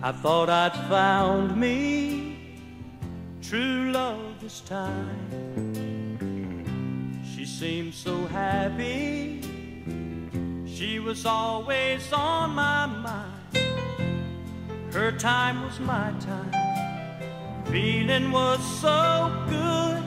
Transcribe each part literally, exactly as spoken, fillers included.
I thought I'd found me true love this time. She seemed so happy, she was always on my mind. Her time was my time, feeling was so good.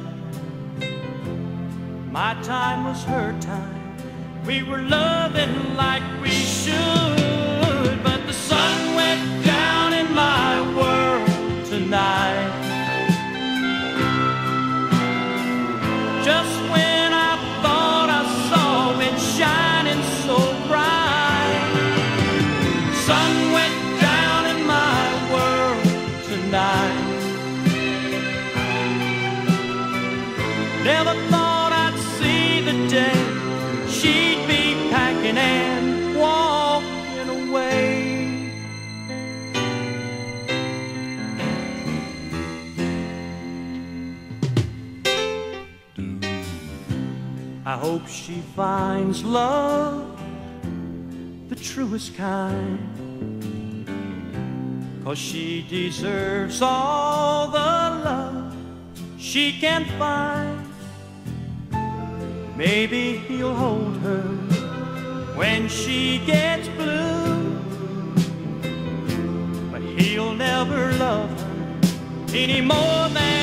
My time was her time, we were loving like we should. But the sun went down in my world tonight, just when I thought I saw it shining so bright. Sun went down in my world tonight. Never thought I'd see the day she'd be packing and walking away. I hope she finds love the truest kind, 'cause she deserves all the love she can find. Maybe he'll hold her when she gets blue, but he'll never love her any more than